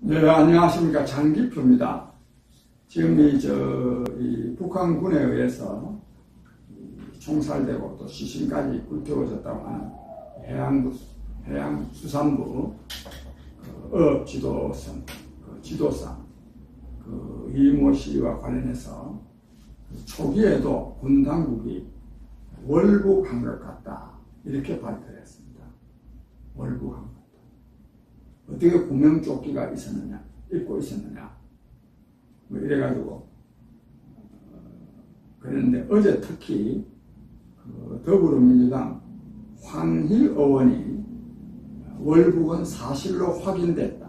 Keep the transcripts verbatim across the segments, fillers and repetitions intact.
네, 안녕하십니까. 장기표입니다. 지금 이, 저, 이 북한군에 의해서 총살되고 또 시신까지 불태워졌다고 하는 해양부, 해양수산부 그 어업 지도선, 그 지도상, 그 이모 씨와 관련해서 초기에도 군 당국이 월북한 것 같다. 이렇게 발표를 했습니다. 월북한 것. 어떻게 구명조끼가 있었느냐, 입고 있었느냐, 뭐 이래가지고, 어, 그랬는데 어제 특히 그 더불어민주당 황희 의원이 월북은 사실로 확인됐다.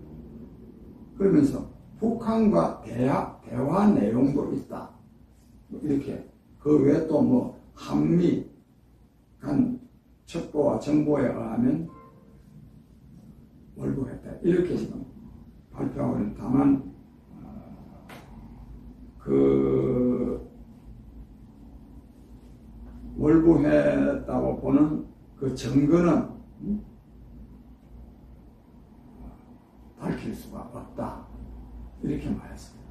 그러면서 북한과 대화, 대화 내용도 있다. 뭐 이렇게. 그 외에 또 뭐 한미 간 첩보와 정보에 의하면 월북했다. 이렇게 지금 발표하고 있는. 다만 그 월북했다고 보는 그 증거는 밝힐 수가 없다. 이렇게 말했습니다.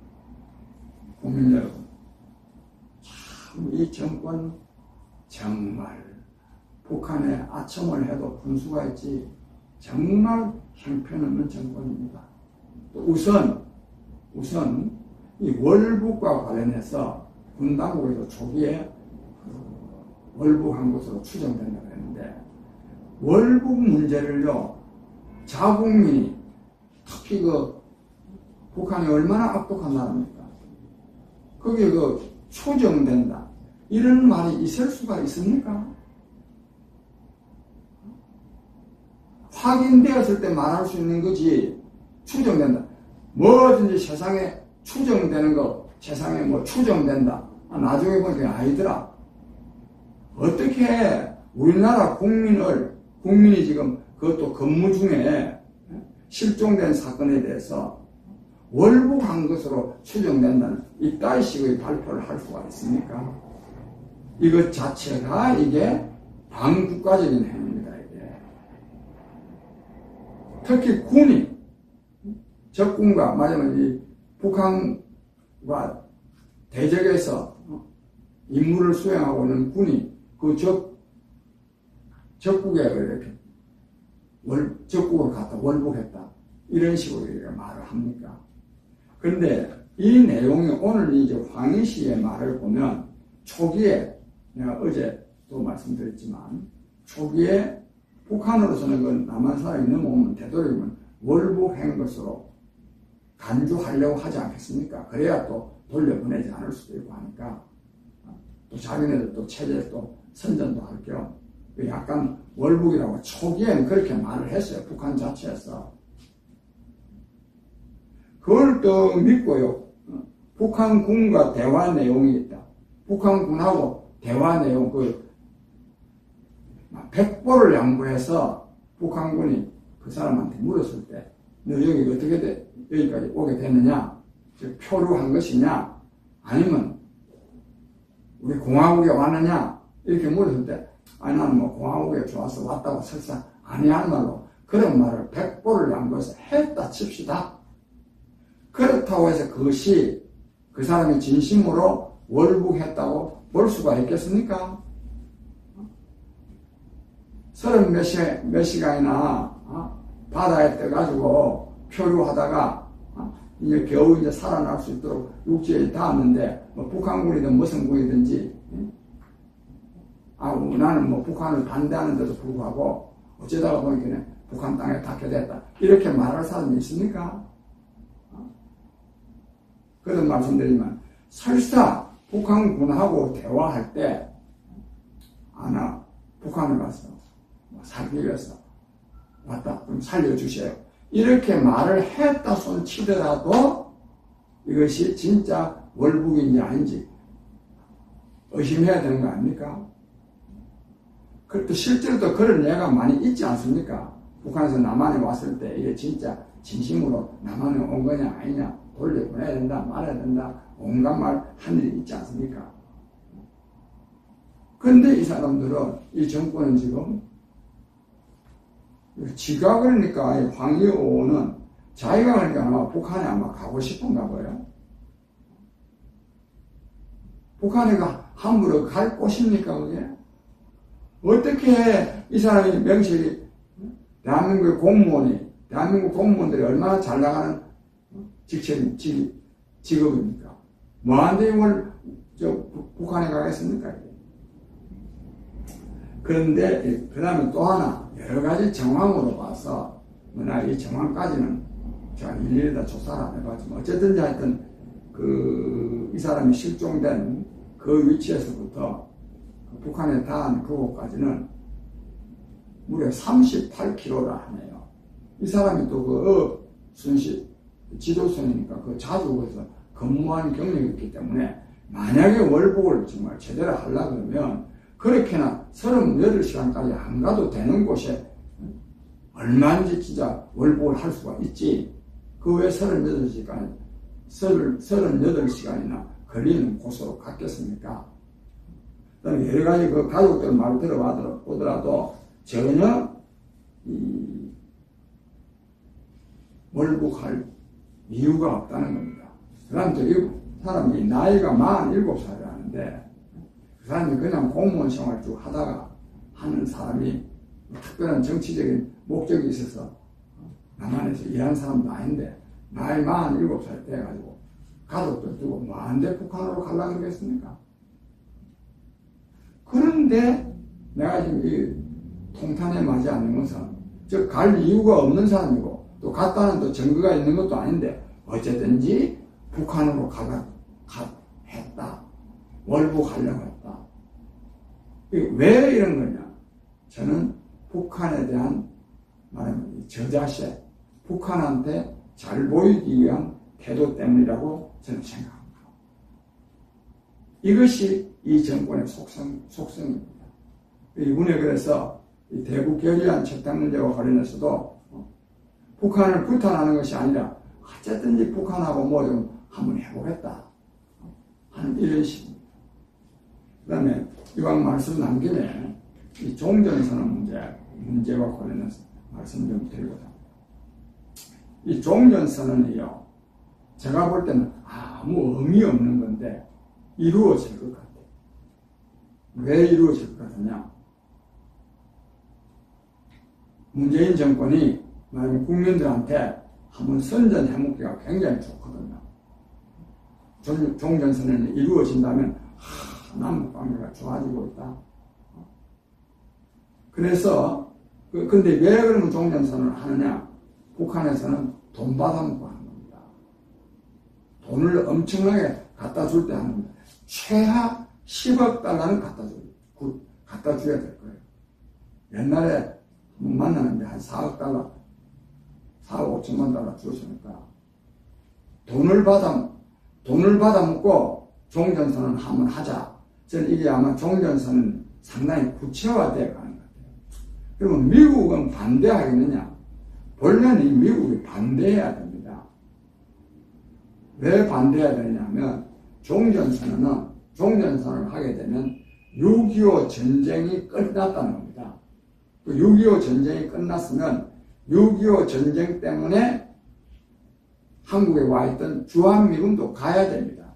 국민 여러분, 참 이 정권 정말 북한에 아첨을 해도 분수가 있지 정말 형편없는 정권입니다. 또 우선, 우선, 이 월북과 관련해서 군 당국에서 초기에 월북한 것으로 추정된다고 했는데, 월북 문제를요, 자국민이, 특히 그, 북한이 얼마나 악독한 나라입니까? 거기에 그, 추정된다. 이런 말이 있을 수가 있습니까? 확인되었을 때 말할 수 있는 거지, 추정된다. 뭐든지 세상에 추정되는 거, 세상에 뭐 추정된다. 아, 나중에 보니까 아니더라. 어떻게 우리나라 국민을, 국민이 지금 그것도 근무 중에 실종된 사건에 대해서 월북한 것으로 추정된다는 이따위 식의 발표를 할 수가 있습니까? 이것 자체가 이게 반국가적인 행위입니다. 특히 군이 적군과 말하자면 이 북한과 대적에서 임무를 수행하고 있는 군이 그 적, 적국에 이렇게 월, 적국을 갖다 월북했다. 이런 식으로 이렇게 말을 합니까? 그런데 이 내용이 오늘 이제 황희 씨의 말을 보면 초기에 내가 어제도 말씀드렸지만 초기에 북한으로서는 그 남한 사람이 넘어오면 되도록이면 월북한 것으로 간주하려고 하지 않겠습니까? 그래야 또 돌려보내지 않을 수도 있고 하니까 또 자기네들 또 체제 또 선전도 할 겸 약간 월북이라고 초기에는 그렇게 말을 했어요. 북한 자체에서. 그걸 또 믿고요. 북한군과 대화 내용이 있다. 북한군하고 대화 내용 그 백보를 양보해서 북한군이 그 사람한테 물었을 때 너 여기 어떻게 돼? 여기까지 오게 됐느냐? 즉 표류한 것이냐? 아니면 우리 공화국에 왔느냐? 이렇게 물었을 때 아니 나는 뭐 공화국에 좋아서 왔다고 설사 아니한 말로 그런 말을 백보를 양보해서 했다 칩시다. 그렇다고 해서 그것이 그 사람이 진심으로 월북했다고 볼 수가 있겠습니까? 서른 몇, 시, 몇 시간이나 어? 바다에 떠가지고 표류하다가 어? 이제 겨우 이제 살아날 수 있도록 육지에 닿았는데 뭐 북한군이든 무슨 군이든지 응? 아 나는 뭐 북한을 반대하는데도 불구하고 어쩌다가 보니까 북한 땅에 닿게 됐다 이렇게 말할 사람이 있습니까? 어? 그런 말씀드리면 설사 북한군하고 대화할 때 아나 북한을 가서 살기 위해서 왔다. 좀 살려주세요. 이렇게 말을 했다 손 치더라도 이것이 진짜 월북인지 아닌지 의심해야 되는 거 아닙니까? 그것도 실제로 또 그런 예가 많이 있지 않습니까? 북한에서 남한에 왔을 때 이게 진짜 진심으로 남한에 온 거냐 아니냐 돌려보내야 된다 말해야 된다 온갖 말 한 일이 있지 않습니까? 그런데 이 사람들은 이 정권은 지금 지가 그러니까 황희 의원은 자기가 그러니까 아마 북한에 아마 가고 싶은가 봐요. 북한에 가, 함부로 갈 곳입니까, 그게? 어떻게 이 사람이 명실이, 대한민국의 공무원이, 대한민국 공무원들이 얼마나 잘 나가는 직책, 직, 직업입니까? 뭐한데 이걸, 저, 북한에 가겠습니까? 그런데, 그 다음에 또 하나, 여러 가지 정황으로 봐서, 나 이 정황까지는 제가 일일이 다 조사를 안 해봤지만, 어쨌든지 하여튼, 그, 이 사람이 실종된 그 위치에서부터 그 북한에 닿은 그곳까지는 무려 삼십팔 킬로미터라 하네요. 이 사람이 또 그 어, 순시, 지도선이니까 그 자주 거기서 근무한 경력이 있기 때문에 만약에 월북을 정말 제대로 하려고 그러면 그렇게나 서른여덟 시간까지 안 가도 되는 곳에 얼마인지 진짜 월북을 할 수가 있지. 그 외에 서른여덟 시간, 서른여덟 시간이나 걸리는 곳으로 갔겠습니까? 그 다음에 여러 가지 그 가족들 말 들어보더라도 전혀 이 월북할 이유가 없다는 겁니다. 그 다음 저 사람이 나이가 마흔일곱 살이라는데 그 사람이 그냥 공무원 생활 쭉 하다가 하는 사람이 특별한 정치적인 목적이 있어서 남한에서 일하는 사람도 아닌데 나이 마흔일곱 살 돼가지고 가족들 두고 뭐한데 북한으로 가려고 그러겠습니까? 그런데 내가 지금 이 통탄에 맞지 않는 것은 즉 갈 이유가 없는 사람이고 또 갔다는 또 증거가 있는 것도 아닌데 어쨌든지 북한으로 가라 가, 했다. 월북하려고 했다. 왜 이런 거냐? 저는 북한에 대한 말하면 저자세, 북한한테 잘 보이기 위한 태도 때문이라고 저는 생각합니다. 이것이 이 정권의 속성, 속성입니다. 이번에 그래서 이 대북 결의안 채택 문제와 관련해서도 어, 북한을 구탄하는 것이 아니라 어쨌든지 북한하고 뭐 좀 한번 해보겠다 하는 이런 식입니다. 그 다음에 이왕 말씀 난 김에 이 종전선언 문제, 문제와 관련해서 말씀 좀 드리고자 합니다. 이 종전선언이요, 제가 볼 때는 아무 의미 없는 건데 이루어질 것 같아요. 왜 이루어질 것 같으냐? 문재인 정권이 만약 국민들한테 한번 선전해먹기가 굉장히 좋거든요. 종전선언이 이루어진다면 하, 남북관계가 좋아지고 있다. 그래서 그, 근데 왜 그러면 종전선언을 하느냐? 북한에서는 돈 받아먹고 하는 겁니다. 돈을 엄청나게 갖다 줄 때 하는 겁니다. 최하 십억 달러는 갖다 줘, 갖다 줘야 될 거예요. 옛날에 만나는데 한 사억 달러, 사억 오천만 달러 줬으니까 돈을 받아, 돈을 받아먹고 종전선언 한번 하자. 저는 이게 아마 종전선언 상당히 구체화되어 가는 것 같아요. 그러면 미국은 반대하겠느냐? 본래는 이 미국이 반대해야 됩니다. 왜 반대해야 되냐면 종전선언은 종전선언을 하게 되면 육이오 전쟁이 끝났다는 겁니다. 그 육이오 전쟁이 끝났으면 육이오 전쟁 때문에 한국에 와 있던 주한미군도 가야 됩니다.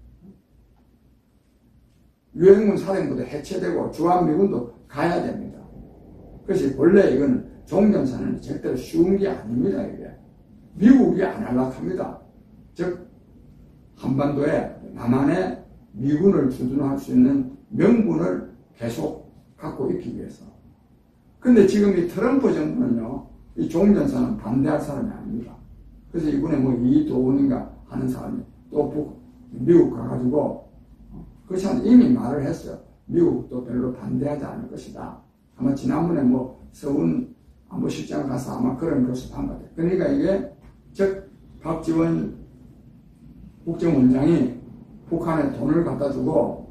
유엔군 사령부도 해체되고 주한미군도 가야 됩니다. 그래서 본래 이건 종전선언이 절대로 쉬운 게 아닙니다. 이게 미국이 안 할락합니다. 즉 한반도에 남한에 미군을 주둔할 수 있는 명분을 계속 갖고 있기 위해서. 근데 지금 이 트럼프 정부는요, 이 종전선언 반대할 사람이 아닙니다. 그래서 이번에 뭐 이도훈인가 하는 사람이 또 북, 미국 가가지고 그것이 이미 말을 했어요. 미국도 별로 반대하지 않을 것이다. 아마 지난번에 뭐 서훈 안보실장 가서 아마 그런 것을 한 것 같아요. 그러니까 이게 즉 박지원 국정원장이 북한에 돈을 갖다 주고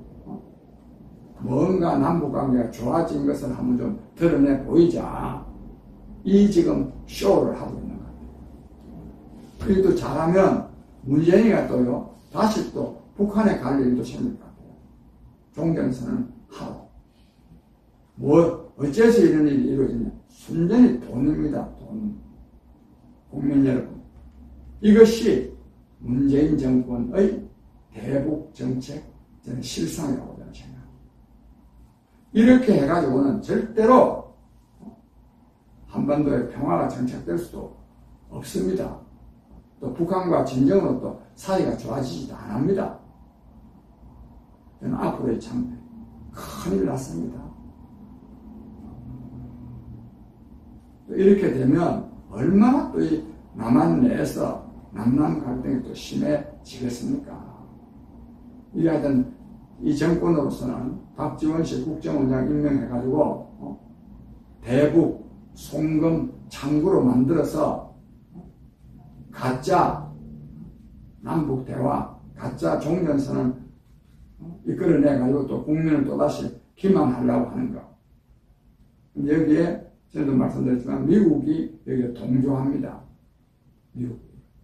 뭔가 남북관계가 좋아진 것을 한번 좀 드러내 보이자. 이 지금 쇼를 하고 있는 것 같아요. 그리고 또 잘하면 문재인이가 또요, 다시 또 북한에 갈 일도 생길 것 같아요. 종전선언 하고. 뭐, 어째서 이런 일이 이루어지냐? 순전히 돈입니다, 돈. 국민 여러분. 이것이 문재인 정권의 대북 정책 저는 실상이라고 저는 생각합니다. 이렇게 해가지고는 절대로 한반도의 평화가 정착될 수도 없습니다. 또 북한과 진정으로 또 사이가 좋아지지도 않습니다. 저는 앞으로 참 큰일 났습니다. 또 이렇게 되면 얼마나 또 이 남한 내에서 남남 갈등이 또 심해지겠습니까? 이 하여튼 이 정권으로서는 박지원 씨 국정원장 임명해가지고 어? 대북 송금 창구로 만들어서 가짜 남북 대화, 가짜 종전선언 이끌어내가지고 또 국민을 또다시 기만하려고 하는 거. 여기에 전에도 말씀드렸지만 미국이 여기에 동조합니다. 미국이.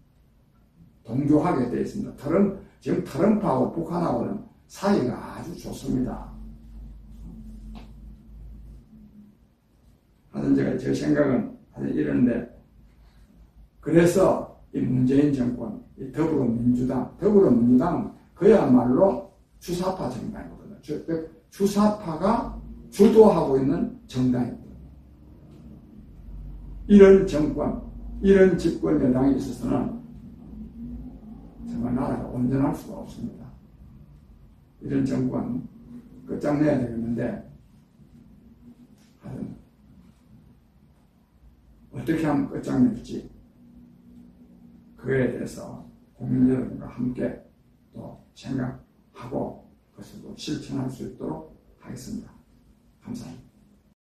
동조하게 되어 있습니다. 트럼, 지금 트럼프하고 북한하고는 사이가 아주 좋습니다. 하여튼 제가 제 생각은 하여튼 이런데, 그래서 이 문재인 정권, 이 더불어민주당, 더불어민주당은 그야말로 주사파 정당이거든요. 주, 주사파가 주도하고 있는 정당이거든요. 이런 정권, 이런 집권 여당이 있어서는 정말 나라가 온전할 수가 없습니다. 이런 정권 끝장내야 되겠는데, 하여튼 어떻게 하면 끝장낼지 그에 대해서 국민 여러분과 함께 또 생각하고 그것을 또 실천할 수 있도록 하겠습니다. 감사합니다.